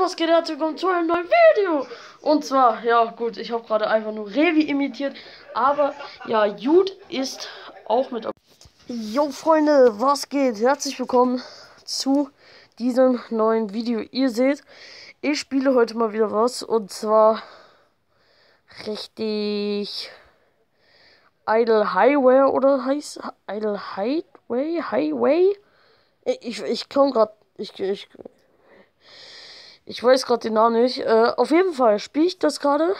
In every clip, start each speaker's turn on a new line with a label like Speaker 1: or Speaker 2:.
Speaker 1: was geht? Herzlich willkommen zu einem neuen Video. Und zwar, ja gut, ich habe gerade einfach nur Revi imitiert. Aber ja, Jude ist auch mit. Jo Freunde, was geht? Herzlich willkommen zu diesem neuen Video. Ihr seht, ich spiele heute mal wieder was. Und zwar richtig Idle Highway oder heißt Idle Highway? Ich komme gerade. Ich weiß gerade den Namen nicht. Auf jeden Fall spiele ich das gerade.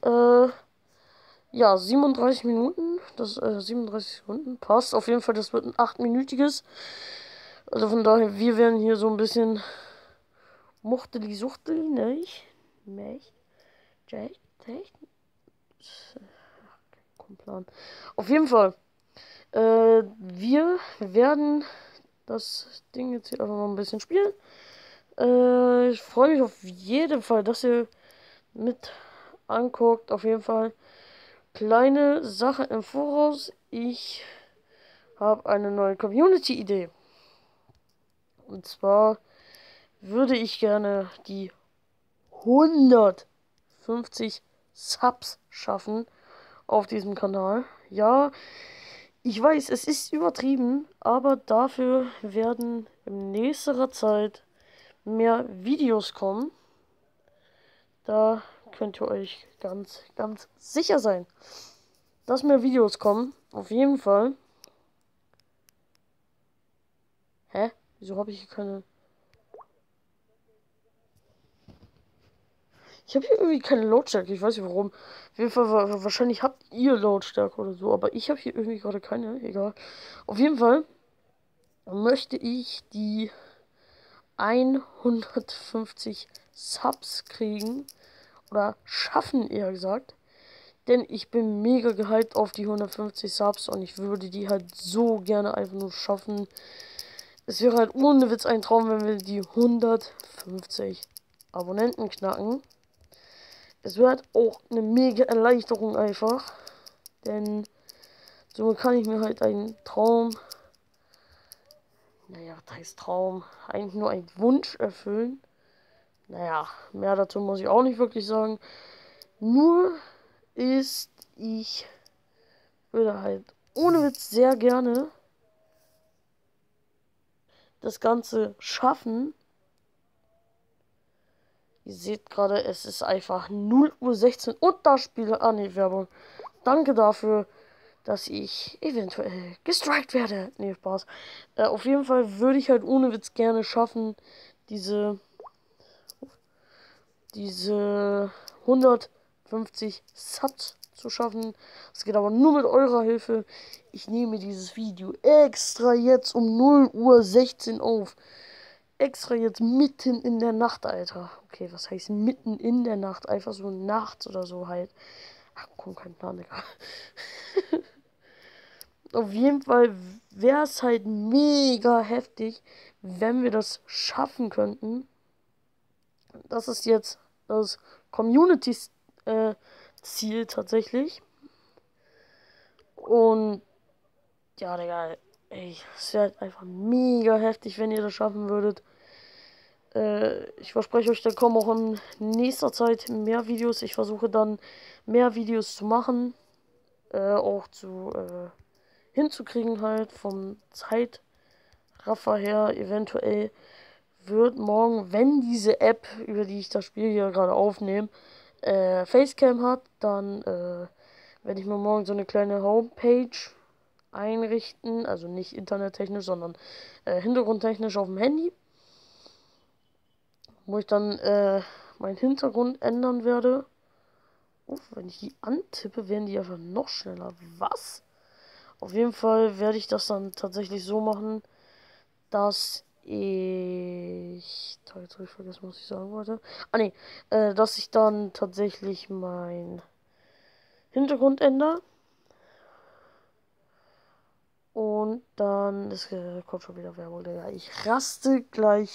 Speaker 1: Ja, 37 Minuten. 37 Sekunden. Passt. Auf jeden Fall, das wird ein 8-minütiges. Also von daher, wir werden hier so ein bisschen Muchteli-Suchteli, ne? Mech. Jack. Plan. Auf jeden Fall. Wir werden das Ding jetzt hier einfach mal ein bisschen spielen. Ich freue mich auf jeden Fall, dass ihr mit anguckt. Auf jeden Fall kleine Sache im Voraus. Ich habe eine neue Community-Idee. Und zwar würde ich gerne die 150 Subs schaffen auf diesem Kanal. Ja, ich weiß, es ist übertrieben, aber dafür werden in nächster Zeit mehr Videos kommen. Da könnt ihr euch ganz sicher sein, dass mehr Videos kommen. Auf jeden Fall. Hä? Wieso habe ich hier keine... Ich habe hier irgendwie keine Lautstärke. Ich weiß nicht warum. Auf jeden Fall, wahrscheinlich habt ihr Lautstärke oder so. Aber ich habe hier irgendwie gerade keine. Egal. Auf jeden Fall möchte ich die 150 Subs kriegen. Oder schaffen, eher gesagt. Denn ich bin mega gehypt auf die 150 Subs. Und ich würde die halt so gerne einfach nur schaffen. Es wäre halt ohne Witz ein Traum, wenn wir die 150 Abonnenten knacken. Es wäre halt auch eine mega Erleichterung einfach. Denn somit kann ich mir halt einen Traum, naja, was heißt Traum? Eigentlich nur einen Wunsch erfüllen. Naja, mehr dazu muss ich auch nicht wirklich sagen. Nur ich würde halt ohne Witz sehr gerne das Ganze schaffen. Ihr seht gerade, es ist einfach 0:16 Uhr und da spiele Werbung. Danke dafür, dass ich eventuell gestrikt werde. Nee, Spaß. Auf jeden Fall würde ich halt ohne Witz gerne schaffen, diese 150 Subs zu schaffen. Das geht aber nur mit eurer Hilfe. Ich nehme dieses Video extra jetzt um 0:16 Uhr auf. Extra jetzt mitten in der Nacht, Alter. Okay, was heißt mitten in der Nacht? Einfach so nachts oder so halt. Ach komm, kein Plan, Digga. Auf jeden Fall wäre es halt mega heftig, wenn wir das schaffen könnten. Das ist jetzt das Community-Ziel tatsächlich. Und ja, Digga, ey, es wäre halt einfach mega heftig, wenn ihr das schaffen würdet. Ich verspreche euch, da kommen auch in nächster Zeit mehr Videos. Ich versuche dann mehr Videos zu machen. Auch hinzukriegen halt vom Zeitraffer her. Eventuell wird morgen, wenn diese App, über die ich das Spiel hier gerade aufnehme, Facecam hat, dann werde ich mir morgen so eine kleine Homepage einrichten. Also nicht internettechnisch, sondern hintergrundtechnisch auf dem Handy. Wo ich dann meinen Hintergrund ändern werde. Wenn ich die antippe, werden die einfach noch schneller. Was? Auf jeden Fall werde ich das dann tatsächlich so machen, dass ich... Jetzt habe ich vergessen, was ich sagen wollte. Dass ich dann tatsächlich mein Hintergrund ändere. Und dann... Es kommt schon wieder Werbung, Digga. Ich raste gleich...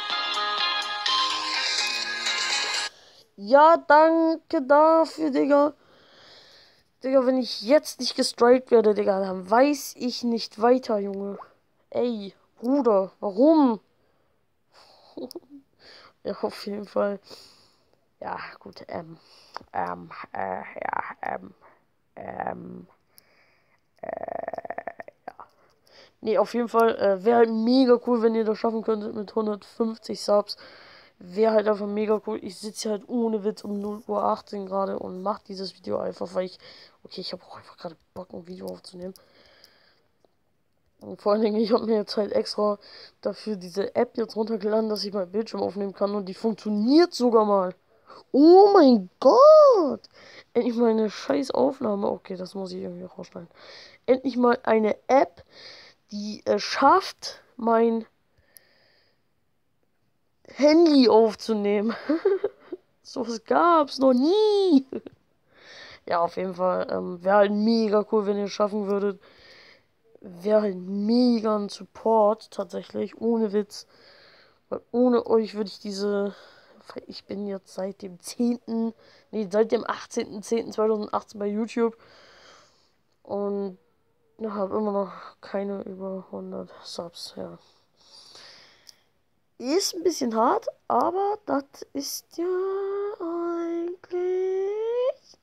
Speaker 1: Ja, danke dafür, Digga. Digga, wenn ich jetzt nicht gestrikt werde, Digga, dann weiß ich nicht weiter, Junge. Ey, Bruder, warum? Ja, auf jeden Fall. Ja, gut, ja, ähm, nee, auf jeden Fall wäre halt mega cool, wenn ihr das schaffen könntet mit 150 Subs. Wäre halt einfach mega cool. Ich sitze hier halt ohne Witz um 0:18 Uhr gerade und mache dieses Video einfach, weil ich. Okay, ich habe auch einfach gerade Bock, ein Video aufzunehmen. Und vor allen Dingen, ich habe mir jetzt halt extra dafür diese App jetzt runtergeladen, dass ich meinen Bildschirm aufnehmen kann und die funktioniert sogar mal. Oh mein Gott! Endlich mal eine scheiß Aufnahme. Okay, das muss ich irgendwie rausschneiden. Endlich mal eine App, die es schafft, mein Handy aufzunehmen. So was gab's noch nie. Ja, auf jeden Fall. Wäre halt mega cool, wenn ihr es schaffen würdet. Wäre halt mega ein Support, tatsächlich. Ohne Witz. Weil ohne euch würde ich diese. Ich bin jetzt seit dem 10. Nee, seit dem 18.10.2018 bei YouTube. Und habe immer noch keine über 100 Subs, ja. Ist ein bisschen hart, aber das ist ja eigentlich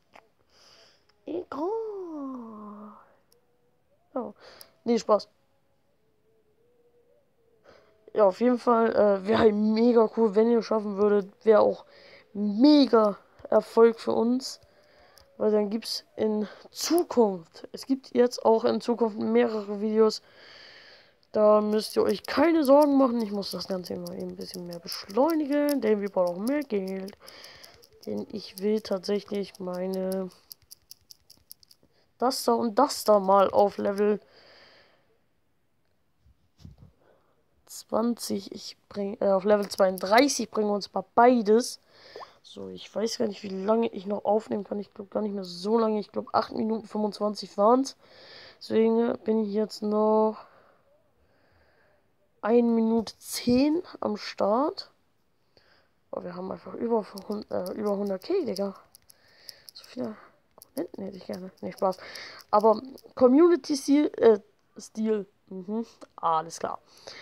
Speaker 1: egal. Ja. Nee, Spaß. Ja, auf jeden Fall wäre halt mega cool, wenn ihr es schaffen würdet. Wäre auch mega Erfolg für uns. Weil dann gibt es in Zukunft, es gibt jetzt auch in Zukunft mehrere Videos. Da müsst ihr euch keine Sorgen machen. Ich muss das Ganze mal eben ein bisschen mehr beschleunigen, denn wir brauchen mehr Geld. Denn ich will tatsächlich meine das da mal auf Level 20. Auf Level 32 bringen wir uns mal beides. So, ich weiß gar nicht, wie lange ich noch aufnehmen kann. Ich glaube gar nicht mehr so lange. Ich glaube 8 Minuten 25 waren es. Deswegen bin ich jetzt noch 1 Minute 10 am Start. Oh, wir haben einfach über 100k, Digga. So viele Abonnenten hätte ich gerne. Nee, Spaß. Aber Community-Stil, Stil. Mhm. Alles klar.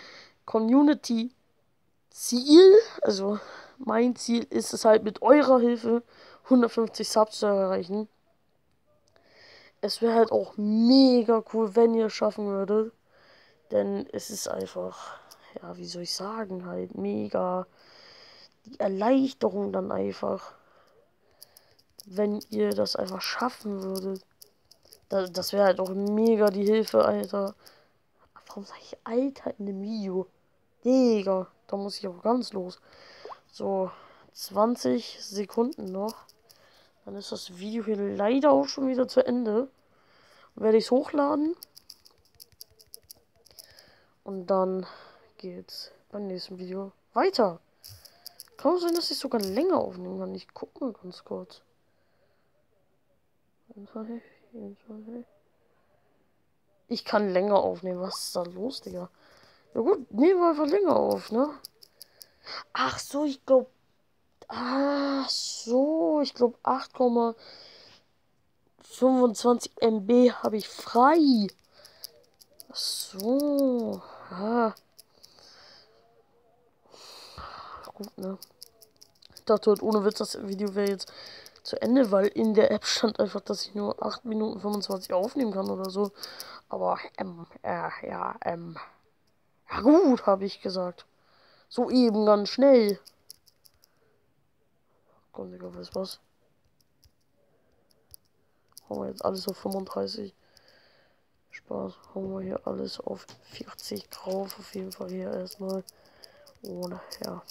Speaker 1: Community-Ziel, also mein Ziel ist es halt mit eurer Hilfe 150 Subs zu erreichen. Es wäre halt auch mega cool, wenn ihr es schaffen würdet. Denn es ist einfach, ja, wie soll ich sagen, halt mega die Erleichterung dann einfach, wenn ihr das einfach schaffen würdet. Das wäre halt auch mega die Hilfe, Alter. Warum sage ich Alter in dem Video? Digga, da muss ich auch ganz los. So, 20 Sekunden noch. Dann ist das Video hier leider auch schon wieder zu Ende. Werde ich es hochladen. Und dann geht's beim nächsten Video weiter. Kann auch sein, dass ich sogar länger aufnehmen kann. Ich gucke mal ganz kurz. 24, 24. Ich kann länger aufnehmen. Was ist da los, Digga? Ja gut, nehmen wir einfach länger auf, ne? Ach so, ich glaube. Ach so, ich glaube 8,25 MB habe ich frei. Ach so. Ah. Gut, ne? Ich dachte halt ohne Witz, das Video wäre jetzt zu Ende, weil in der App stand einfach, dass ich nur 8 Minuten 25 aufnehmen kann oder so. Aber, ja, ja gut, habe ich gesagt. So eben ganz schnell. Komm, Digga, weißt was? Hauen wir jetzt alles auf 35. Spaß. Hauen wir hier alles auf 40 drauf. Auf jeden Fall hier erstmal. Und ja.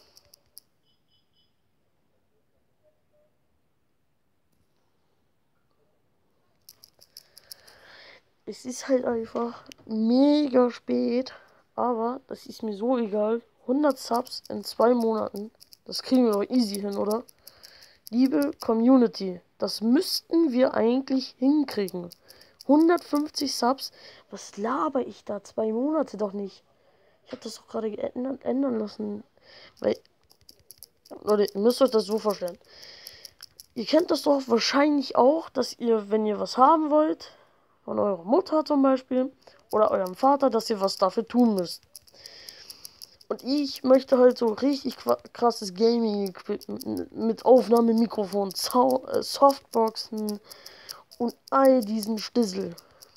Speaker 1: Es ist halt einfach mega spät. Aber das ist mir so egal. 100 Subs in 2 Monaten. Das kriegen wir doch easy hin, oder? Liebe Community, das müssten wir eigentlich hinkriegen. 150 Subs, was laber ich da? 2 Monate doch nicht. Ich habe das doch gerade ändern lassen. Weil, Leute, ihr müsst euch das so vorstellen. Ihr kennt das doch wahrscheinlich auch, dass ihr, wenn ihr was haben wollt, von eurer Mutter zum Beispiel, oder eurem Vater, dass ihr was dafür tun müsst. Und ich möchte halt so richtig krasses Gaming-Equipment mit Aufnahmemikrofon, Softboxen und all diesen Stissel.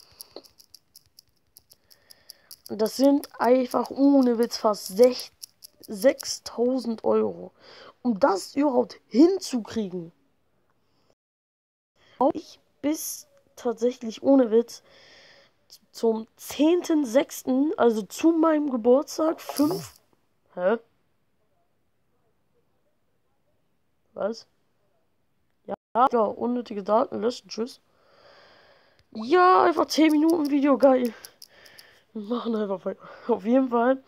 Speaker 1: Und das sind einfach ohne Witz fast 6.000 Euro. Um das überhaupt hinzukriegen, brauche ich bis tatsächlich ohne Witz zum 10.06., also zu meinem Geburtstag, 5. Hä? Was? Ja, unnötige Daten löschen, tschüss. Ja, einfach 10 Minuten Video, geil. Wir machen einfach weiter. Auf jeden Fall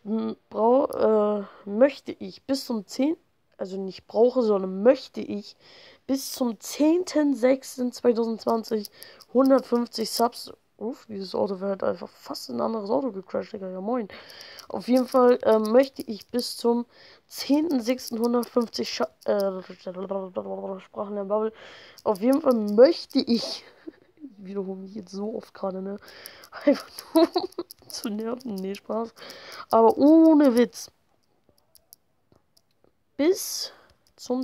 Speaker 1: möchte ich bis zum 10., also nicht brauche, sondern möchte ich bis zum 10.06.2020 150 Subs. Uff, dieses Auto wäre halt einfach fast in ein anderes Auto gecrashed, Digga. Ja, moin. Auf jeden Fall möchte ich bis zum 10.06. 150 Sprachen der Bubble. Auf jeden Fall möchte ich, ich wiederhole mich jetzt so oft gerade, ne? Einfach nur zu nerven. Nee, Spaß. Aber ohne Witz. Bis zum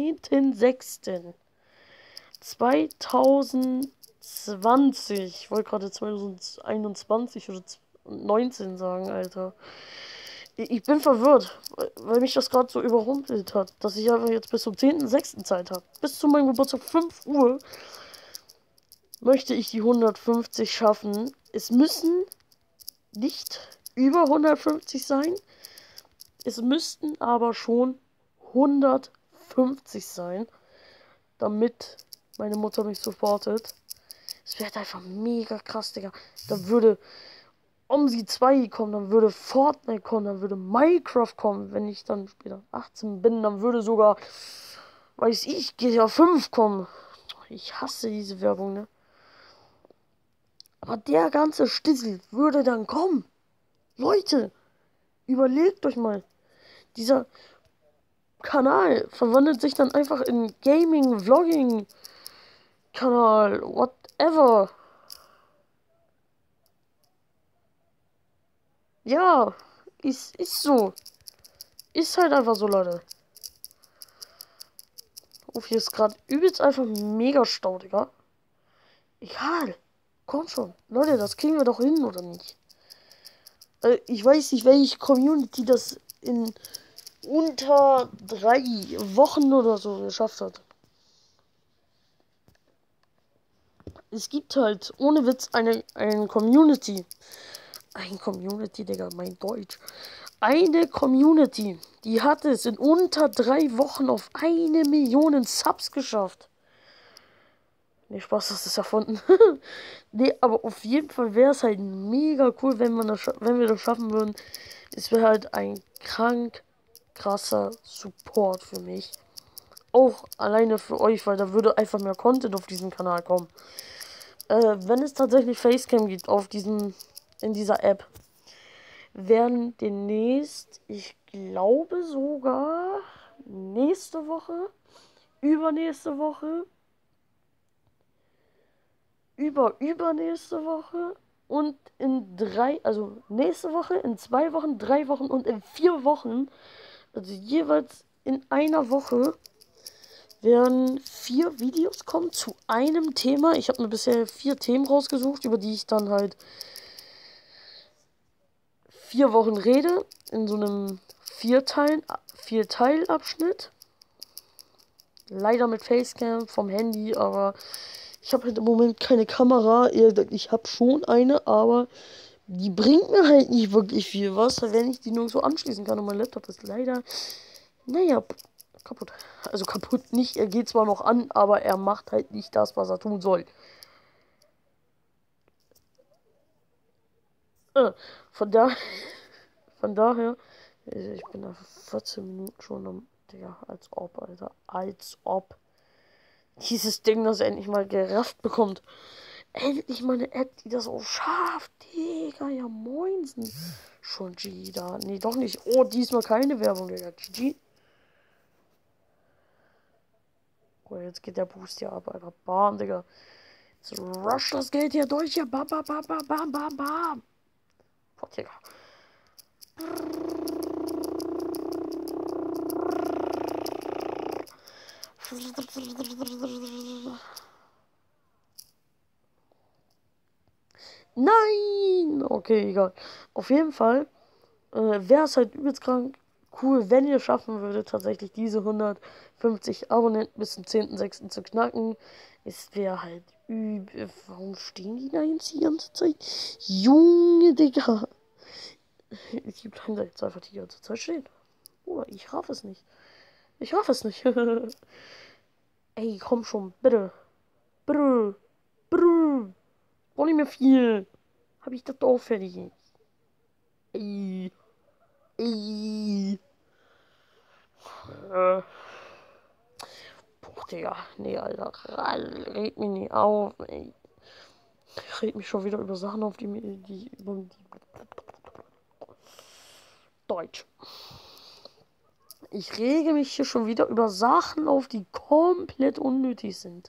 Speaker 1: 10.06.2020. Ich wollte gerade 2021 oder 19 sagen, Alter. Ich bin verwirrt, weil mich das gerade so überrumpelt hat, dass ich einfach jetzt bis zum 10.06. Zeit habe. Bis zu meinem Geburtstag 5 Uhr möchte ich die 150 schaffen. Es müssen nicht über 150 sein. Es müssten aber schon 150 sein, damit meine Mutter mich supportet. Es wäre einfach mega krass, Digga. Da würde OMSI 2 kommen, dann würde Fortnite kommen, dann würde Minecraft kommen. Wenn ich dann später 18 bin, dann würde sogar, weiß ich, GTA 5 kommen. Ich hasse diese Werbung, ne? Aber der ganze Stissel würde dann kommen. Leute, überlegt euch mal. Dieser Kanal verwandelt sich dann einfach in Gaming, Vlogging, Kanal, whatever. Ja, ist so. Ist halt einfach so, Leute. Oh, hier ist gerade übelst einfach mega Stau, Digga. Egal. Komm schon. Leute, das kriegen wir doch hin, oder nicht? Ich weiß nicht, welche Community das in unter 3 Wochen oder so geschafft hat. Es gibt halt, ohne Witz, eine Community. Ein Community, Digga, mein Deutsch. Eine Community, die hat es in unter 3 Wochen auf 1 Million Subs geschafft. Nee, Spaß, das ist erfunden. Nee, aber auf jeden Fall wäre es halt mega cool, wenn wir das schaffen würden. Es wäre halt ein krank krasser Support für mich. Auch alleine für euch, weil da würde einfach mehr Content auf diesen Kanal kommen. Wenn es tatsächlich Facecam gibt in dieser App, werden demnächst, ich glaube sogar nächste Woche, übernächste Woche, übernächste Woche und also nächste Woche, in 2 Wochen, 3 Wochen und in 4 Wochen, also jeweils in einer Woche, werden 4 Videos kommen zu einem Thema. Ich habe mir bisher 4 Themen rausgesucht, über die ich dann halt 4 Wochen rede, in so einem 4-Teil-Abschnitt. Leider mit Facecam vom Handy, aber ich habe halt im Moment keine Kamera. Ich habe schon eine, aber die bringt mir halt nicht wirklich viel was, wenn ich die nur so anschließen kann. Und mein Laptop ist leider, naja, kaputt. Also kaputt nicht, er geht zwar noch an, aber er macht halt nicht das, was er tun soll. Von da, von daher, ich bin da 14 Minuten schon am, Digga, als ob, Alter, als ob dieses Ding das endlich mal gerafft bekommt. Endlich mal eine App, die das auch schafft, Digga, ja moinsen. Schon GG da, nee, doch nicht. Oh, diesmal keine Werbung, Digga, GG. Oh, jetzt geht der Boost hier ab, Alter, bam, Digga. Jetzt rush das Geld hier durch, hier, bam, bam, bam, bam, bam, bam, bam. Boah, Digga. Nein! Okay, egal. Auf jeden Fall wäre es halt übelst krank cool, wenn ihr schaffen würdet, tatsächlich diese 150 Abonnenten bis zum 10.06. zu knacken. Es wäre halt übel. Warum stehen die da jetzt die ganze Zeit? Junge, Digga. Die bleiben da jetzt einfach die ganze Zeit stehen. Oh, ich raff es nicht. Ich raff es nicht. Ey, komm schon, bitte. Bitte. Bitte. Brauch nicht mehr viel. Hab ich das auch fertig. Ey. Ey. Boah, Digga. Nee, Alter. Red mich nicht auf, ey. Ich red mich schon wieder über Sachen auf, die Deutsch. Ich rege mich hier schon wieder über Sachen auf, die komplett unnötig sind.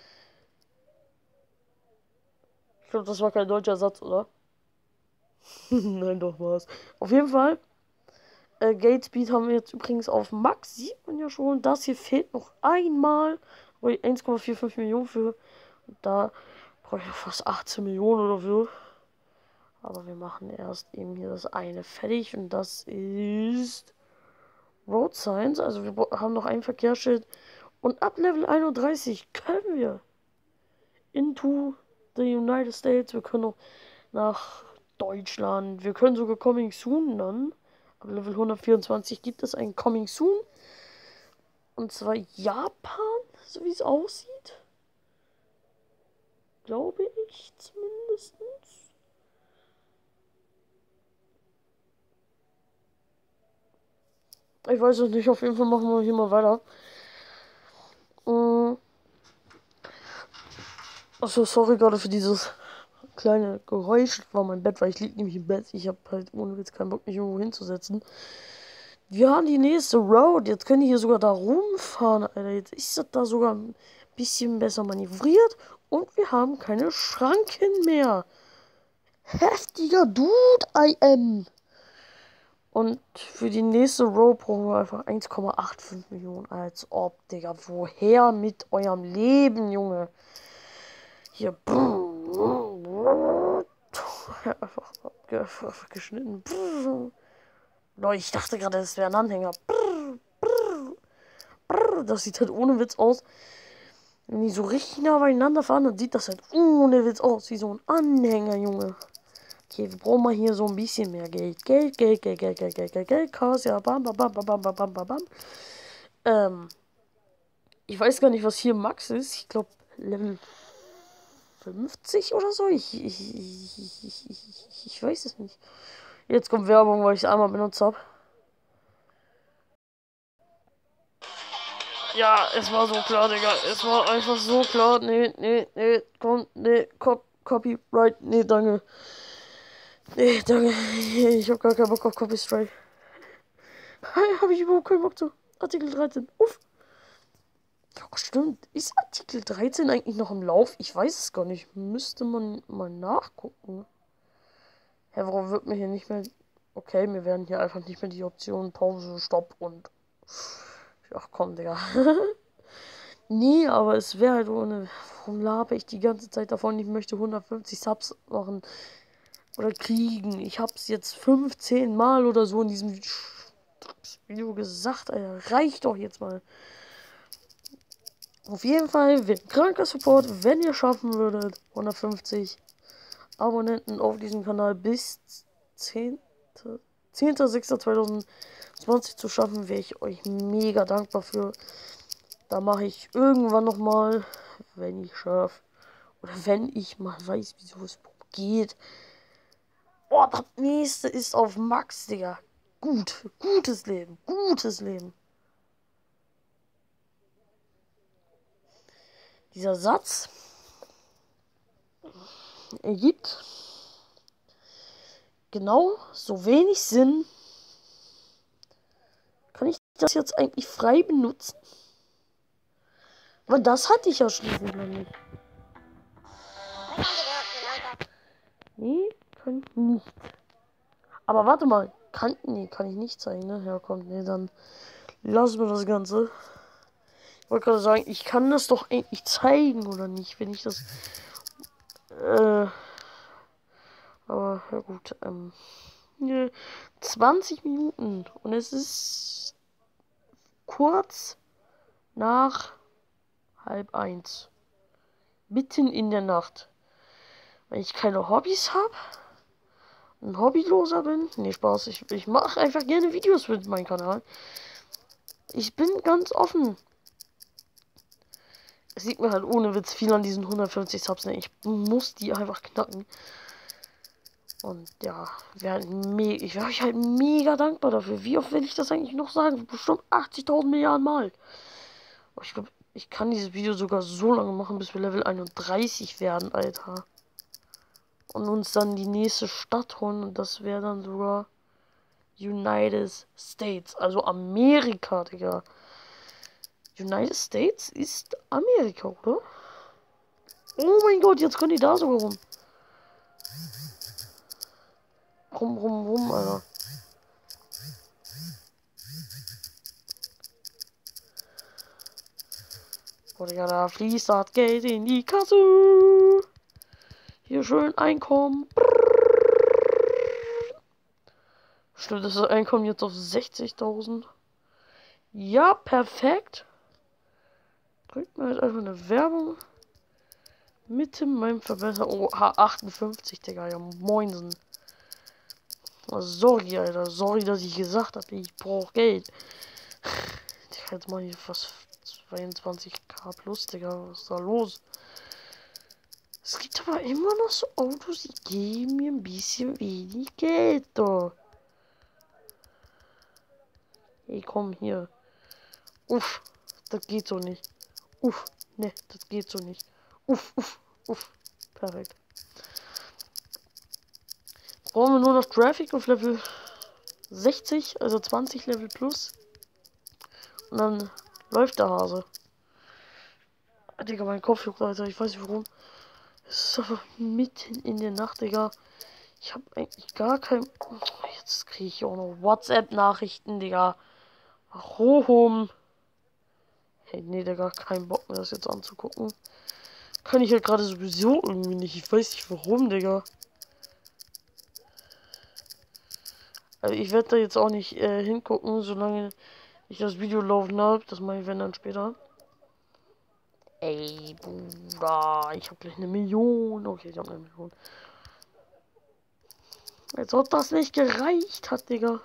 Speaker 1: Ich glaube, das war kein deutscher Satz, oder? Nein, doch war's. Auf jeden Fall. Gate Speed haben wir jetzt übrigens auf Max. Sieht man ja schon. Das hier fehlt noch einmal. 1,45 Millionen für. Und da brauche ich fast 18 Millionen oder so. Aber wir machen erst eben hier das eine fertig. Und das ist Road Signs. Also wir haben noch ein Verkehrsschild. Und ab Level 31 können wir into the United States. Wir können noch nach Deutschland. Wir können sogar Coming Soon dann. Ab Level 124 gibt es ein Coming Soon. Und zwar Japan, so wie es aussieht. Glaube ich zumindest. Ich weiß es nicht, auf jeden Fall machen wir hier mal weiter. Achso, sorry gerade für dieses kleine Geräusch. Das war mein Bett, weil ich liege nämlich im Bett. Ich habe halt ohne Witz keinen Bock, mich irgendwo hinzusetzen. Wir haben die nächste Road. Jetzt können die hier sogar da rumfahren, Alter. Jetzt ist das da sogar ein bisschen besser manövriert. Und wir haben keine Schranken mehr. Heftiger Dude, I am. Und für die nächste Road brauchen wir einfach 1,85 Millionen. Als ob, Digga. Woher mit eurem Leben, Junge? Hier. Einfach geschnitten. Leute, ich dachte gerade, das wäre ein Anhänger. Das sieht halt ohne Witz aus. Wenn die so richtig nah beieinander fahren, dann sieht das halt ohne Witz aus. Wie so ein Anhänger, Junge. Okay, wir brauchen mal hier so ein bisschen mehr Geld. Geld. Chaos, ja. Bam. Ich weiß gar nicht, was hier Max ist. Ich glaube, Level 50 oder so. Ich weiß es nicht. Jetzt kommt Werbung, weil ich es einmal benutzt habe. Ja, es war so klar, Digga. Es war einfach so klar. Nee, komm, nee, Copyright, nee, danke. Nee, danke. Ich hab gar keinen Bock auf Copy Strike. Habe ich überhaupt keinen Bock zu. Artikel 13. Uff. Ja, stimmt. Ist Artikel 13 eigentlich noch im Lauf? Ich weiß es gar nicht. Müsste man mal nachgucken. Hä, warum wird mir hier nicht mehr... Okay, mir werden hier einfach nicht mehr die Optionen Pause, Stopp und... Ach komm, Digga. Nee, aber es wäre halt ohne... Warum laber ich die ganze Zeit davon? Ich möchte 150 Subs machen. Oder kriegen. Ich hab's jetzt 15 Mal oder so in diesem Video gesagt, Alter. Reicht doch jetzt mal. Auf jeden Fall wird kranker Support, wenn ihr schaffen würdet, 150 Abonnenten auf diesem Kanal bis 10.06.2020 zu schaffen, wäre ich euch mega dankbar für. Da mache ich irgendwann nochmal, wenn ich schaffe, oder wenn ich mal weiß, wieso es geht. Oh, das nächste ist auf Max, Digga. Gutes Leben. Dieser Satz ergibt genau so wenig Sinn. Kann ich das jetzt eigentlich frei benutzen? Aber das hatte ich ja schließlich noch nicht. Nee, kann ich nicht. Aber warte mal. Kann ich nicht zeigen, ne? Ja, komm, nee, dann lassen wir das Ganze. wollte gerade sagen, ich kann das doch eigentlich zeigen, oder nicht, wenn ich das. Aber ja gut, 20 Minuten und es ist kurz nach 12:30. Mitten in der Nacht. Wenn ich keine Hobbys habe, ein Hobbyloser bin, nee, Spaß, ich mache einfach gerne Videos mit meinem Kanal. Ich bin ganz offen. Es liegt mir halt ohne Witz viel an diesen 150 Subs, ne? Ich muss die einfach knacken. Und ja, ich wäre euch halt mega dankbar dafür. Wie oft will ich das eigentlich noch sagen? Bestimmt 80.000 Milliarden Mal. Aber ich glaube, ich kann dieses Video sogar so lange machen, bis wir Level 31 werden, Alter. Und uns dann die nächste Stadt holen. Und das wäre dann sogar United States. Also Amerika, Digga. United States ist Amerika, oder? Oh mein Gott, jetzt können die da sogar rum. Rum, Alter. Oh, Digga, da fließt das Geld in die Kasse. Hier schön Einkommen. Stimmt, das Einkommen jetzt auf 60.000. Ja, perfekt. Drückt mir jetzt einfach eine Werbung. Mit meinem Verbesser. Oh, H58, Digga. Ja, moinsen. Oh, sorry, Alter. Sorry, dass ich gesagt habe, ich brauche Geld. Ich jetzt mal hier fast 22k plus, Digga. Was ist da los? Es gibt aber immer noch so Autos, die geben mir ein bisschen wenig Geld, da. Hey, komm hier. Uff, das geht so nicht. Uff, ne, das geht so nicht. Uff. Perfekt. Brauchen wir nur noch Traffic auf Level 60, also 20 Level plus. Und dann läuft der Hase. Digga, mein Kopf juckt, Alter. Ich weiß nicht warum. Es ist aber mitten in der Nacht, Digga. Ich habe eigentlich gar kein. Jetzt kriege ich auch noch WhatsApp-Nachrichten, Digga. Warum? Hey, nee, Digga, keinen Bock mehr, das jetzt anzugucken. Kann ich ja gerade sowieso irgendwie nicht. Ich weiß nicht warum, Digga. Also ich werde da jetzt auch nicht hingucken, solange ich das Video laufen habe. Das mache ich, wenn dann später. Ey, Bruder, ich habe gleich 1 Million. Okay, ich habe 1 Million. Als ob das nicht gereicht hat, Digga.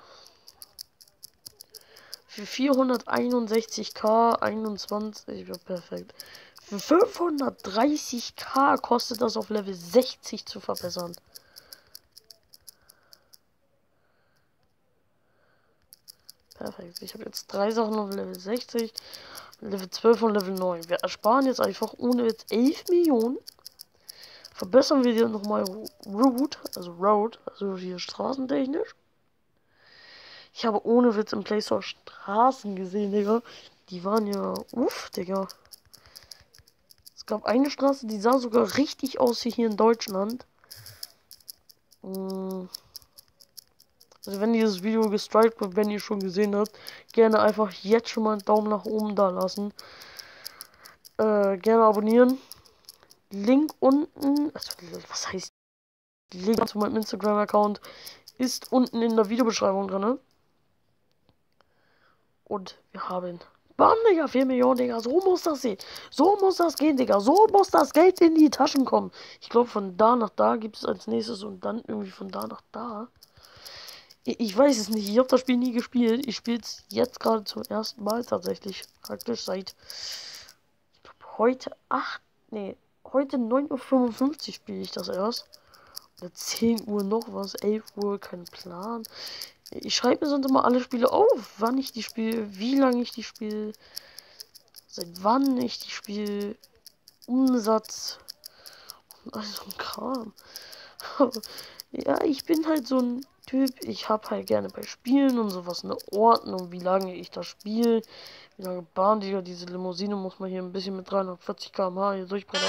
Speaker 1: Für 461k 21. Ja, perfekt. Für 530k kostet das auf Level 60 zu verbessern. Perfekt. Ich habe jetzt 3 Sachen auf Level 60, Level 12 und Level 9. Wir ersparen jetzt einfach ohne jetzt 11 Millionen. Verbessern wir hier nochmal Road, also hier straßentechnisch. Ich habe ohne Witz im Play Store Straßen gesehen, Digga. Die waren ja, Digga. Es gab eine Straße, die sah sogar richtig aus wie hier in Deutschland. Also wenn dieses Video gestrikt wird, wenn ihr schon gesehen habt, gerne einfach jetzt schon mal einen Daumen nach oben da lassen. Gerne abonnieren. Link unten, also was heißt Link zu meinem Instagram-Account ist unten in der Videobeschreibung drin. Und wir haben bam, Digga, 4 Millionen, Digga. So muss das sehen. So muss das gehen, Digga. So muss das Geld in die Taschen kommen. Ich glaube, von da nach da gibt es als nächstes und dann irgendwie von da nach da. Ich weiß es nicht. Ich habe das Spiel nie gespielt. Ich spiele es jetzt gerade zum ersten Mal tatsächlich. Praktisch seit ich glaub, heute 9:55 Uhr spiele ich das erst. Oder 10 Uhr noch was, 11 Uhr, kein Plan. Ich schreibe mir sonst immer alle Spiele auf, wann ich die spiele, wie lange ich die spiele, seit wann ich die spiele, Umsatz und all so ein Kram. Ja, ich bin halt so ein Typ, ich habe halt gerne bei Spielen und sowas eine Ordnung, wie lange ich das spiele, wie lange Bahn, diese Limousine muss man hier ein bisschen mit 340 km/h hier durchbrennen.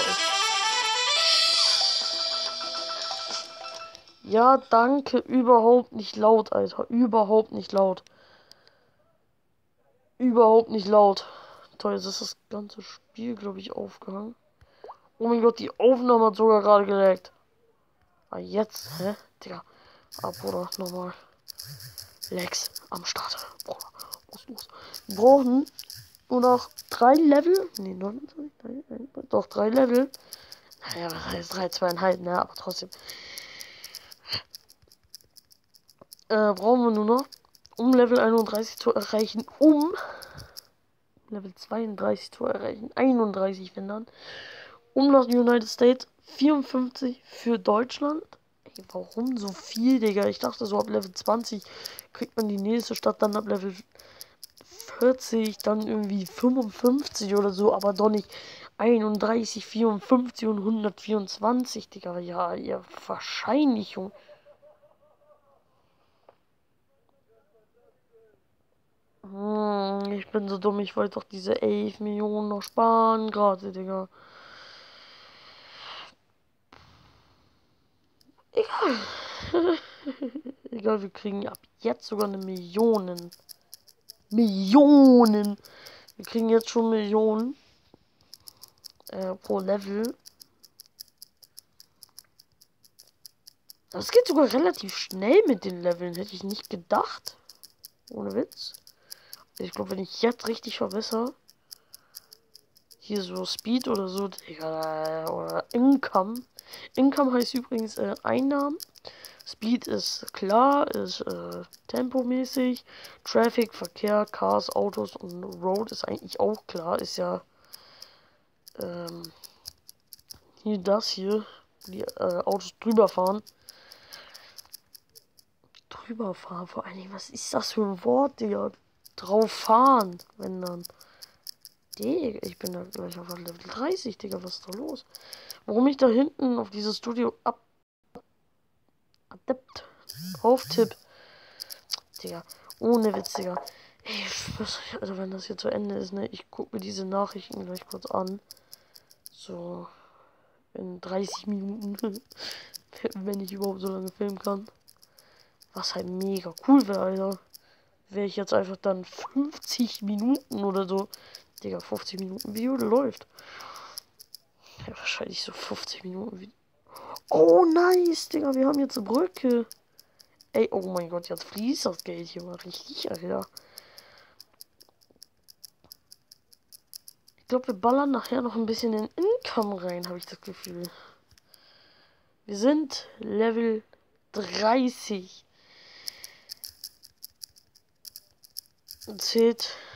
Speaker 1: Ja, danke, überhaupt nicht laut, Alter, überhaupt nicht laut. Überhaupt nicht laut. Toll, jetzt ist das ganze Spiel, glaube ich, aufgehangen. Oh mein Gott, die Aufnahme hat sogar gerade gelaggt. Ah, jetzt, hä? Digga. Ah, Bruder, nochmal. Lex am Start. Bruder, los. Wir brauchen nur noch 3 Level. Ne, 29, doch 3 Level. Naja, was heißt 3, 2,5, ne? Aber trotzdem. Brauchen wir nur noch, um Level 31 zu erreichen, Level 32 zu erreichen, 31 wenn dann, nach United States, 54 für Deutschland. Ey, warum so viel, Digga? Ich dachte so ab Level 20 kriegt man die nächste Stadt, dann ab Level 40, dann irgendwie 55 oder so, aber doch nicht 31, 54 und 124, Digga. Ja, ihr Verscheinlichung. Ich bin so dumm, ich wollte doch diese 11 Millionen noch sparen gerade, Digga. Egal. Egal, wir kriegen ab jetzt sogar eine Millionen. Millionen! Wir kriegen jetzt schon Millionen pro Level. Das geht sogar relativ schnell mit den Leveln, hätte ich nicht gedacht. Ohne Witz. Ich glaube, wenn ich jetzt richtig verbessere, hier so Speed oder so, Digga, oder Income. Income heißt übrigens Einnahmen. Speed ist klar, ist tempomäßig. Traffic, Verkehr, Cars, Autos und Road ist eigentlich auch klar. Ist ja hier das hier, die Autos drüber fahren. Drüber fahren, vor allen Dingen, was ist das für ein Wort, Digga? Drauf fahren, wenn dann. Digga, ich bin da gleich auf Level 30, Digga, was ist da los? Warum ich da hinten auf dieses Studio Adept auftipp. Digga, ohne Witz, Digga. Ey, also wenn das hier zu Ende ist, ne, ich gucke mir diese Nachrichten gleich kurz an. So in 30 Minuten, wenn ich überhaupt so lange filmen kann. Was halt mega cool wäre, Alter. Wäre ich jetzt einfach dann 50 Minuten oder so. Digga, 50 Minuten Video läuft. Ja, wahrscheinlich so 50 Minuten Video. Oh, nice, Digga, wir haben jetzt eine Brücke. Ey, oh mein Gott, jetzt fließt das Geld hier mal richtig, Alter. Ich glaube, wir ballern nachher noch ein bisschen in Income rein, habe ich das Gefühl. Wir sind Level 30. Zählt